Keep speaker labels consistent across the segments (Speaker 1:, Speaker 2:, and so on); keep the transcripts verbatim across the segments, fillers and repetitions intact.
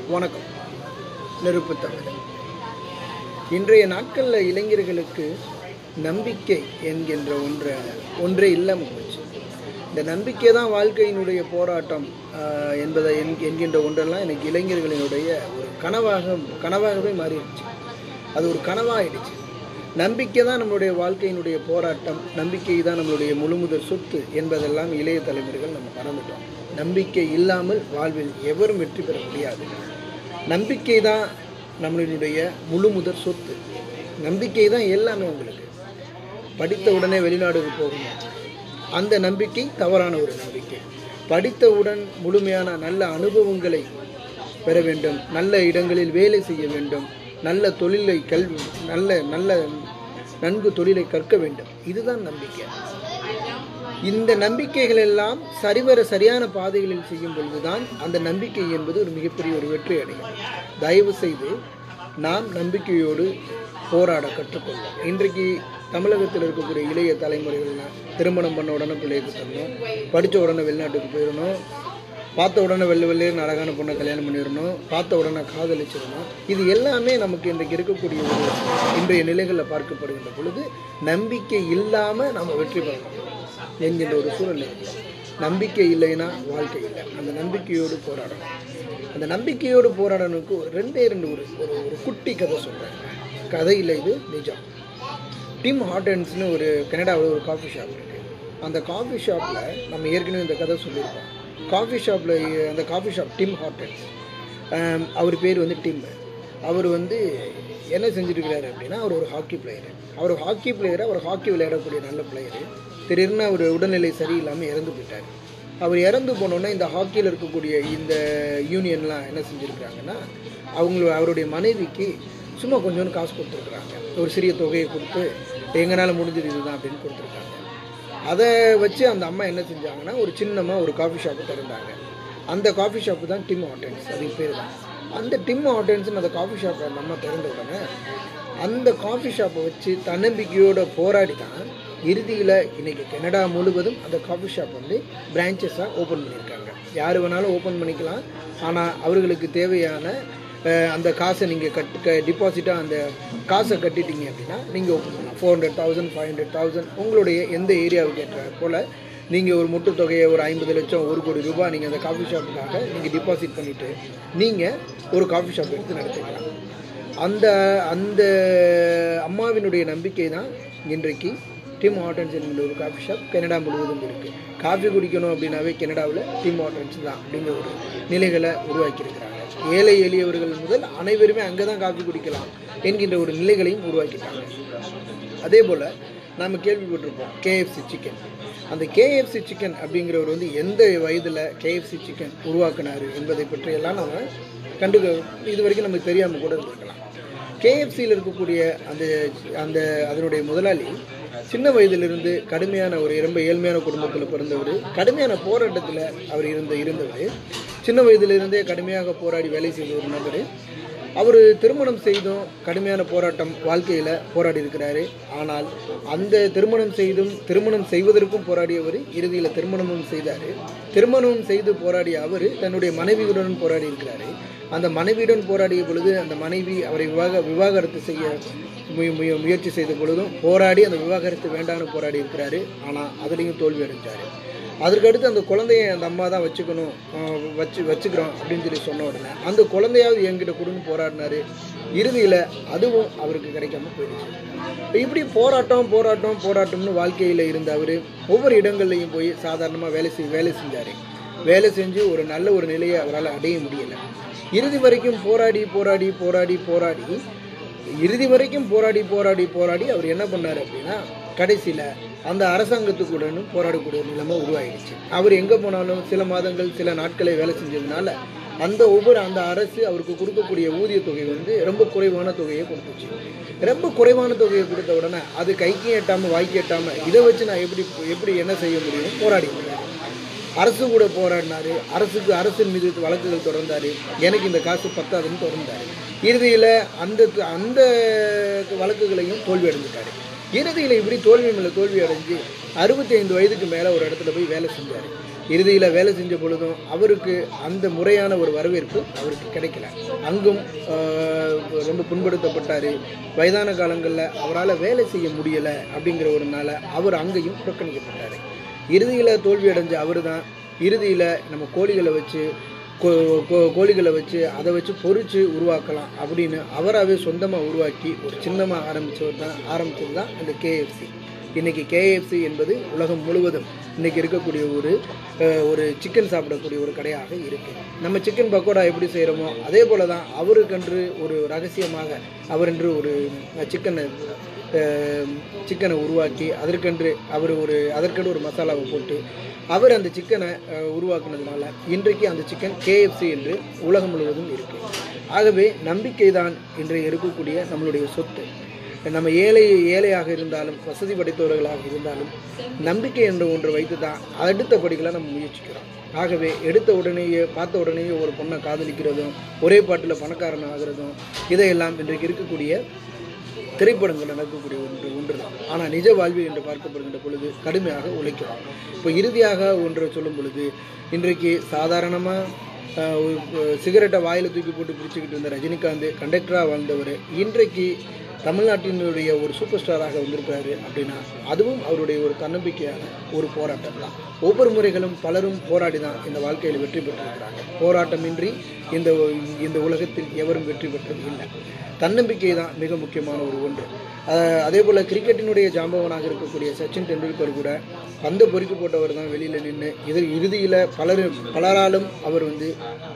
Speaker 1: வணக்கம். நெருப்பு தமிழ். இன்றைய நாட்களில் இளைஞர்களுக்கு நம்பிக்கை என்கின்ற ஒன்றை ஒன்றே இல்லாமல் போச்சு. இந்த நம்பிக்கை தான் வாழ்க்கையினுடைய போராட்டம் என்பதை என்கின்ற ஒன்றெல்லாம் எனக்கு இளைஞர்களினுடைய ஒரு கனவாக கனவாகவே மாறிடுச்சு. அது ஒரு கனவாகிடுச்சு. நம்பிக்கை தான் நம்மளுடைய வாழ்க்கையினுடைய போராட்டம், நம்பிக்கை தான் நம்மளுடைய முழுமுதற் சொத்து என்பதெல்லாம் இளைய தலைமுறைகள் நம்ம மறந்துட்டோம். நம்பிக்கை இல்லாமல் வாழ்வில் எவரும் வெற்றி பெற முடியாது. நம்பிக்கை தான் நம்மளுடைய முழுமுதற் சொத்து. நம்பிக்கை தான் எல்லாமே. உங்களுக்கு படித்த உடனே வெளிநாடுக்கு போகணும், அந்த நம்பிக்கை தவறான ஒரு நம்பிக்கை. படித்தவுடன் முழுமையான நல்ல அனுபவங்களை பெற வேண்டும், நல்ல இடங்களில் வேலை செய்ய வேண்டும், நல்ல தொழிலை கல்வி நல்ல நல்ல நன்கு தொழிலை கற்க வேண்டும், இதுதான் நம்பிக்கை. இந்த நம்பிக்கைகள் எல்லாம் சரிவர சரியான பாதைகளில் செய்யும் பொழுதுதான் அந்த நம்பிக்கை என்பது ஒரு மிகப்பெரிய ஒரு வெற்றி அடையும். தயவு செய்து நாம் நம்பிக்கையோடு போராட கற்றுக்கொள்வோம். இன்றைக்கு தமிழகத்தில் இருக்கக்கூடிய இளைய தலைமுறைகள்லாம் திருமணம் பண்ண உடனே பிள்ளைக்கு தரணும், படித்த உடனே வெளிநாட்டுக்கு போயிடணும், பார்த்த உடனே வெள்ளை வெள்ளையர்னு அழகான பொண்ணை கல்யாணம் பண்ணிடணும், பார்த்த உடனே காதலிச்சிடணும். இது எல்லாமே நமக்கு இன்றைக்கு இருக்கக்கூடிய ஒரு இன்றைய நிலைகளில் பார்க்கப்படுகின்ற பொழுது நம்பிக்கை இல்லாமல் நம்ம வெற்றி பெறணும் என்கின்ற ஒரு சூழ்நிலை. நம்பிக்கை இல்லைன்னா வாழ்க்கை இல்லை. அந்த நம்பிக்கையோடு போராடணும். அந்த நம்பிக்கையோடு போராடணுக்கு ரெண்டே ரெண்டு ஒரு ஒரு குட்டி கதை சொல்கிறேன். கதை இல்லை, இது நிஜம். டிம் ஹார்டன்ஸ்னு ஒரு கனடாவில் ஒரு காஃபி ஷாப் இருக்குது. அந்த காஃபி ஷாப்பில் நம்ம ஏற்கனவே இந்த கதை சொல்லியிருக்கோம். காஃபி ஷாப்பில் அந்த காஃபி ஷாப் டிம் ஹார்டன்ஸ், அவர் பேர் வந்து டிம். அவர் வந்து என்ன செஞ்சுருக்கிறாரு அப்படின்னா, அவர் ஒரு ஹாக்கி பிளேயரு. அவர் ஹாக்கி பிளேயரு அவர் ஹாக்கி விளையாடக்கூடிய நல்ல பிளேயரு. திடீர்னு அவர் உடல்நிலை சரியில்லாமல் இறந்து போயிட்டார். அவர் இறந்து போனோன்னா இந்த ஹாக்கியில் இருக்கக்கூடிய இந்த யூனியன்லாம் என்ன செஞ்சுருக்கிறாங்கன்னா, அவங்கள அவருடைய மனைவிக்கு சும்மா கொஞ்சோன்னு காசு கொடுத்துருக்குறாங்க. ஒரு சிறிய தொகையை கொடுத்து எங்களால் முடிஞ்சது இதுதான் அப்படின்னு கொடுத்துருக்காங்க. அதை வச்சு அந்த அம்மா என்ன செஞ்சாங்கன்னா, ஒரு சின்னமாக ஒரு காஃபி ஷாப்பு திறந்தாங்க. அந்த காஃபி ஷாப்பு தான் டிம் ஹார்டன்ஸ், அதுக்கு பேர் தான். அந்த டிம் ஹார்டன்ஸ்னு அந்த காஃபி ஷாப்பை அந்த அம்மா திறந்த உடனே அந்த காஃபி ஷாப்பை வச்சு தன்னம்பிக்கையோடு போராடி தான் இறுதியில் இன்றைக்கி கனடா முழுவதும் அந்த காஃபி ஷாப் வந்து பிரான்ச்சஸாக ஓப்பன் பண்ணியிருக்காங்க. யார் வேணாலும் ஓப்பன் பண்ணிக்கலாம். ஆனால் அவர்களுக்கு தேவையான அந்த காசை நீங்கள் கட்டு டிபாசிட்டாக அந்த காசை கட்டிட்டீங்க அப்படின்னா நீங்கள் ஓப்பன் பண்ணலாம். Four hundred thousand five hundred thousand உங்களுடைய எந்த ஏரியாவுக்கு ஏற்ற போல் நீங்கள் ஒரு முட்டு தொகையை ஒரு ஐம்பது லட்சம் ஒரு கோடி ரூபாய் நீங்கள் அந்த காஃபி ஷாப்புக்காக நீங்கள் டிபாசிட் பண்ணிவிட்டு நீங்கள் ஒரு காஃபி ஷாப் எடுத்து நடத்திக்கலாம். அந்த அந்த அம்மாவினுடைய நம்பிக்கை தான் இன்றைக்கு டிம் ஹார்டன்ஸ் என்கிற ஒரு காஃபி ஷாப் கனடா முழுவதும் இருக்குது. காஃபி குடிக்கணும் அப்படின்னாவே கனடாவில் டிம் ஹார்டன்ஸ் தான் அப்படிங்கிற ஒரு நிலைகளை உருவாக்கியிருக்கிறாங்க. ஏழை எளியவர்கள் முதல் அனைவருமே அங்கே தான் காஃபி குடிக்கலாம் என்கின்ற ஒரு நிலைகளையும் உருவாக்கிட்டாங்க. அதே போல் நாம் கேள்விப்பட்டிருப்போம் கேஎஃப்சி சிக்கன். அந்த கேஎஃப்சி சிக்கன் அப்படிங்கிறவர் வந்து எந்த வயதில் கேஎஃப்சி சிக்கன் உருவாக்கினார் என்பதை பற்றியெல்லாம் நம்ம கண்டுக்க இது வரைக்கும் நமக்கு தெரியாமல் கூட இருக்கலாம். கேஎஃப்சியில் இருக்கக்கூடிய அந்த அந்த அதனுடைய முதலாளி சின்ன வயதிலிருந்து கடுமையான ஒரு ரொம்ப ஏழ்மையான குடும்பத்தில் பிறந்தவர், கடுமையான போராட்டத்தில் அவர் இருந்த இருந்தவர் சின்ன வயதிலிருந்தே கடுமையாக போராடி வேலை செய்த ஒரு நபர். அவர் திருமணம் செய்தும் கடுமையான போராட்டம் வாழ்க்கையில் போராடி இருக்கிறாரு. ஆனால் அந்த திருமணம் செய்தும் திருமணம் செய்வதற்கும் போராடியவர் இறுதியில் திருமணமும் செய்தார். திருமணம் செய்து போராடிய அவர் தன்னுடைய மனைவியுடன் போராடி இருக்கிறாரு. அந்த மனைவியுடன் போராடிய பொழுது அந்த மனைவி அவரை விவாக விவாகரத்து செய்ய முய முயற்சி செய்த பொழுதும் போராடி அந்த விவாகரத்து வேண்டான்னு போராடி இருக்கிறாரு. ஆனால் அதுலேயும் தோல்வி அடைஞ்சார். அதற்கடுத்து அந்த குழந்தைய அந்த அம்மா தான் வச்சுக்கணும் வச்சு வச்சுக்கிறோம் அப்படின்னு சொல்லி சொன்ன உடனே அந்த குழந்தையாவது என்கிட்ட கொடுன்னு போராடினார். இறுதியில் அதுவும் அவருக்கு கிடைக்காம போயிடுச்சு. இப்படி போராட்டம் போராட்டம் போராட்டம்னு வாழ்க்கையில் இருந்த அவர் ஒவ்வொரு இடங்கள்லையும் போய் சாதாரணமாக வேலை செய் வேலை செஞ்சார். வேலை செஞ்சு ஒரு நல்ல ஒரு நிலையை அவரால் அடைய முடியலை. இறுதி வரைக்கும் போராடி போராடி போராடி போராடி இறுதி வரைக்கும் போராடி போராடி போராடி அவர் என்ன பண்ணார் அப்படின்னா, கடைசியில் அந்த அரசாங்கத்துக்குடனும் போராடக்கூடிய நிலைமை உருவாகிடுச்சு. அவர் எங்கே போனாலும் சில மாதங்கள் சில நாட்களை வேலை செஞ்சதுனால அந்த ஒவ்வொரு அந்த அரசு அவருக்கு கொடுக்கக்கூடிய ஊதிய தொகை வந்து ரொம்ப குறைவான தொகையை கொடுத்துச்சு. ரொம்ப குறைவான தொகையை கொடுத்த உடனே அது கைக்கு எட்டாமல் வாய்க்கு எட்டாமல் இதை வச்சு நான் எப்படி எப்படி என்ன செய்ய முடியும் போராடி அரசு கூட போராடினார். அரசுக்கு அரசின் மீது வழக்குகள் தொடர்ந்தார். எனக்கு இந்த காசு பத்தாதுன்னு தொடர்ந்தார். இறுதியில் அந்த அந்த வழக்குகளையும் தோல்வி அடைஞ்சிட்டார். இறுதியில் இப்படி தோல்வி மேலே தோல்வி அடைஞ்சு அறுபத்தி ஐந்து வயதுக்கு மேலே ஒரு இடத்துல போய் வேலை செஞ்சார். இறுதியில் வேலை செஞ்ச பொழுதும் அவருக்கு அந்த முறையான ஒரு வரவேற்பு அவருக்கு கிடைக்கல. அங்கும் ரொம்ப புண்படுத்தப்பட்டார். வயதான காலங்களில் அவரால் வேலை செய்ய முடியலை அப்படிங்கிற ஒரு நாள அவர் அங்கேயும் புறக்கணிக்கப்பட்டார். இறுதியில் தோல்வி அடைஞ்ச அவர் தான் இறுதியில் நம்ம கோழிகளை வச்சு கோ கோழிகளை வச்சு அதை வச்சு பொறிச்சு உருவாக்கலாம் அப்படின்னு அவராகவே சொந்தமாக உருவாக்கி ஒரு சின்னமாக ஆரம்பித்தவர் தான் ஆரம்பித்தது தான் இந்த கேஎஃப்சி. இன்றைக்கி கேஎஃப்சி என்பது உலகம் முழுவதும் இன்றைக்கி இருக்கக்கூடிய ஒரு ஒரு சிக்கன் சாப்பிடக்கூடிய ஒரு கடையாக இருக்குது. நம்ம சிக்கன் பக்கோடா எப்படி செய்கிறோமோ அதே போல் தான் அவருக்கென்று ஒரு ரகசியமாக அவரென்று ஒரு சிக்கனை சிக்கனை உருவாக்கி அதற்கென்று அவர் ஒரு அதற்கென்று ஒரு மசாலாவை போட்டு அவர் அந்த சிக்கனை உருவாக்குனதுனால இன்றைக்கு அந்த சிக்கன் கேஎஃப்சி என்று உலகம் முழுவதும் இருக்குது. ஆகவே நம்பிக்கை தான் இன்றைய இருக்கக்கூடிய நம்மளுடைய சொத்து. நம்ம ஏழை ஏழையாக இருந்தாலும் வசதி படைத்தவர்களாக இருந்தாலும் நம்பிக்கை என்ற ஒன்று வைத்து தான் அடுத்த படிகளை நம்ம முயற்சிக்கிறோம். ஆகவே எடுத்த உடனேயே பார்த்த உடனேயே ஒரு பொண்ணை காதலிக்கிறதும் ஒரே பாட்டில் பணக்காரன் ஆகிறதும் இதையெல்லாம் இன்றைக்கு இருக்கக்கூடிய திரைப்படங்கள் நடக்கக்கூடிய ஒன்று ஒன்று தான். ஆனால் நிஜ வாழ்வில் என்று பார்க்கப்படுகின்ற பொழுது கடுமையாக உழைக்கிறோம். இப்போ இறுதியாக ஒன்றை சொல்லும் பொழுது இன்றைக்கு சாதாரணமாக சிகரெட்டை வாயில் தூக்கி போட்டு பிடிச்சிக்கிட்டு இருந்த ரஜினிகாந்த் கண்டக்டராக வாழ்ந்தவர் இன்றைக்கு தமிழ்நாட்டினுடைய ஒரு சூப்பர் ஸ்டாராக வந்திருக்கிறாரு அப்படின்னா அதுவும் அவருடைய ஒரு தன்னம்பிக்கையான ஒரு போராட்டம் தான். ஒவ்வொரு முறைகளும் பலரும் போராடி தான் இந்த வாழ்க்கையில் வெற்றி பெற்றிருக்கிறாங்க. போராட்டமின்றி இந்த இந்த உலகத்தில் எவரும் வெற்றி பெற்றது இல்லை. தன்னம்பிக்கை தான் மிக முக்கியமான ஒரு ஒன்று. அதே போல் கிரிக்கெட்டினுடைய ஜாம்பவனாக இருக்கக்கூடிய சச்சின் டெண்டுல்கர் கூட பந்து பொறுக்கி போட்டவர் தான் வெளியில் நின்று இதில் இறுதியில் பலரும் பலராலும் அவர் வந்து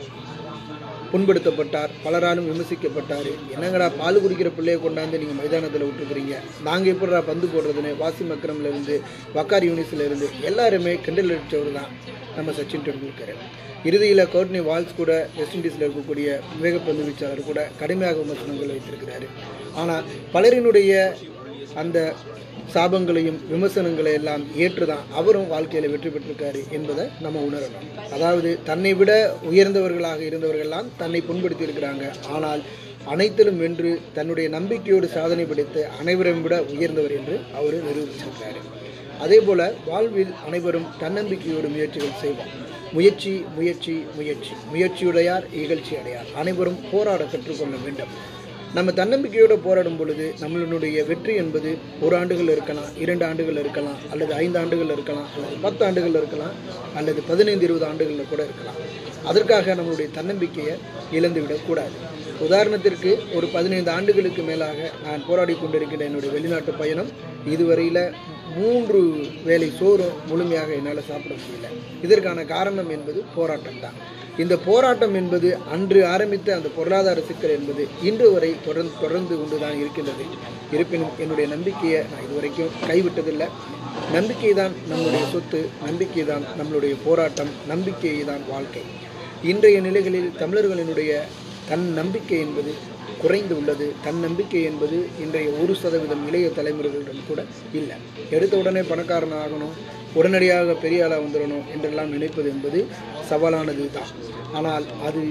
Speaker 1: புண்படுத்தப்பட்டார், பலராலும் விமர்சிக்கப்பட்டார். என்னங்கடா பால் குடிக்கிற பிள்ளையை கொண்டாந்து நீங்கள் மைதானத்தில் விட்டுருக்குறீங்க, நாங்கள் எப்படிடா பந்து போடுறதுன்னு வாசிம் அக்ரம்லேருந்து வக்கார் யூனிஸ்லேருந்து எல்லாருமே கிண்டல் அடித்தவர் தான் நம்ம சச்சின் டெண்டுல்கர். இறுதியில் கோர்ட்னி வால்ஸ் கூட வெஸ்ட் இண்டீஸில் இருக்கக்கூடிய வேகப்பந்து வீச்சாளர் கூட கடுமையாக விமர்சனங்கள் வைத்திருக்கிறாரு. ஆனால் பலரினுடைய அந்த சாபங்களையும் விமர்சனங்களை எல்லாம் ஏற்றுதான் அவரும் வாழ்க்கையில் வெற்றி பெற்றிருக்காரு என்பதை நம்ம உணரணும். அதாவது தன்னை விட உயர்ந்தவர்களாக இருந்தவர்கள்லாம் தன்னை புண்படுத்தி இருக்கிறாங்க. ஆனால் அனைத்திலும் வென்று தன்னுடைய நம்பிக்கையோடு சாதனை படைத்து அனைவரையும் விட உயர்ந்தவர் என்று அவர் நிரூபிச்சிருக்கிறாரு. அதே போல வாழ்வில் அனைவரும் தன்னம்பிக்கையோடு முயற்சிகள் செய்வோம். முயற்சி முயற்சி முயற்சி முயற்சியுடையார் இகழ்ச்சி அடையார். அனைவரும் போராட கற்றுக்கொள்ள வேண்டும். நம்ம தன்னம்பிக்கையோடு போராடும் பொழுது நம்மளுடைய வெற்றி என்பது ஒரு ஆண்டுகள் இருக்கலாம், இரண்டு ஆண்டுகள் இருக்கலாம், அல்லது ஐந்து ஆண்டுகள் இருக்கலாம், அல்லது பத்து ஆண்டுகள் இருக்கலாம், அல்லது பதினைந்து இருபது ஆண்டுகளில் கூட இருக்கலாம். அதற்காக நம்மளுடைய தன்னம்பிக்கையை இழந்து விடக்கூடாது. உதாரணத்திற்கு ஒரு பதினைந்து ஆண்டுகளுக்கு மேலாக நான் போராடி கொண்டிருக்கிற என்னுடைய வெளிநாட்டு பயணம் இதுவரையில் மூன்று வேளை சோறும் முழுமையாக என்னால் சாப்பிட முடியல. இதற்கான காரணம் என்பது போராட்டம் தான். இந்த போராட்டம் என்பது அன்று ஆரம்பித்த அந்த பொருளாதார சிக்கல் என்பது இன்று வரை தொடர்ந்து தொடர்ந்து கொண்டுதான் இருக்கின்றது. இருப்பினும் என்னுடைய நம்பிக்கையை நான் இதுவரைக்கும் கைவிட்டதில்லை. நம்பிக்கை தான் நம்முடைய சொத்து, நம்பிக்கை தான் நம்மளுடைய போராட்டம், நம்பிக்கை தான் வாழ்க்கை. இன்றைய நிலைகளில் தமிழர்களினுடைய தன் நம்பிக்கை என்பது குறைந்து உள்ளது. தன் நம்பிக்கை என்பது இன்றைய ஒரு சதவீதம் இளைய தலைமுறைகளிடம் கூட இல்லை. எடுத்த உடனே பணக்காரன் ஆகணும், உடனடியாக பெரிய ஆளாக வந்துடணும் என்றெல்லாம் நினைப்பது என்பது சவாலானது தான். ஆனால் அது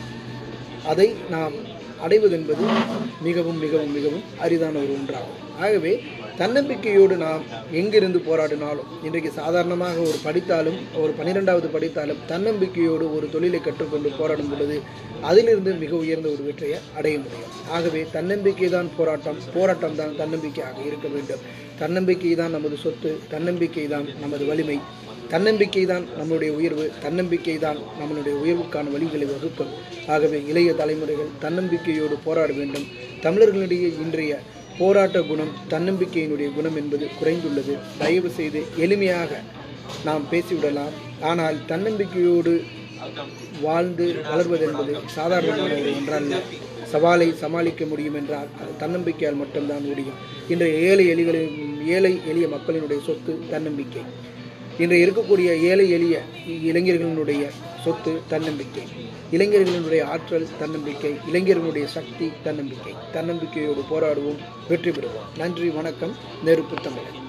Speaker 1: அதை நாம் அடைவது என்பது மிகவும் மிகவும் மிகவும் அரிதான ஒரு ஒன்றாகும். ஆகவே தன்னம்பிக்கையோடு நாம் எங்கிருந்து போராடினாலும் இன்றைக்கு சாதாரணமாக ஒரு படித்தாலும் ஒரு பன்னிரெண்டாவது படித்தாலும் தன்னம்பிக்கையோடு ஒரு தொழிலை கற்றுக்கொண்டு போராடும் பொழுது அதிலிருந்து மிக உயர்ந்த ஒரு வெற்றியை அடைய முடியும். ஆகவே தன்னம்பிக்கை தான் போராட்டம், போராட்டம் தான் தன்னம்பிக்கையாக இருக்க வேண்டும். தன்னம்பிக்கை தான் நமது சொத்து, தன்னம்பிக்கை தான் நமது வலிமை, தன்னம்பிக்கை தான் நம்மளுடைய உயர்வு, தன்னம்பிக்கை தான் நம்மளுடைய உயர்வுக்கான வழிகளை வகுக்கும். ஆகவே இளைய தலைமுறைகள் தன்னம்பிக்கையோடு போராட வேண்டும். தமிழர்களுடைய இன்றைய போராட்ட குணம், தன்னம்பிக்கையினுடைய குணம் என்பது குறைந்துள்ளது. தயவு செய்து எளிமையாக நாம் பேசிவிடலாம். ஆனால் தன்னம்பிக்கையோடு வாழ்ந்து வளர்வது என்பது சாதாரணமான ஒரு ஒன்றல்ல. சவாலை சமாளிக்க முடியும் என்றால் அது தன்னம்பிக்கையால் மட்டும்தான் முடியும். இன்றைய ஏழை எளிகளின் ஏழை எளிய மக்களினுடைய சொத்து தன்னம்பிக்கை. இன்றைய இருக்கக்கூடிய ஏழை எளிய இளைஞர்களினுடைய சொத்து தன்னம்பிக்கை. இளைஞர்களினுடைய ஆற்றல் தன்னம்பிக்கை, இளைஞர்களுடைய சக்தி தன்னம்பிக்கை. தன்னம்பிக்கையோடு போராடுவோம், வெற்றி பெறுவோம். நன்றி, வணக்கம். நெருப்பு தமிழன்.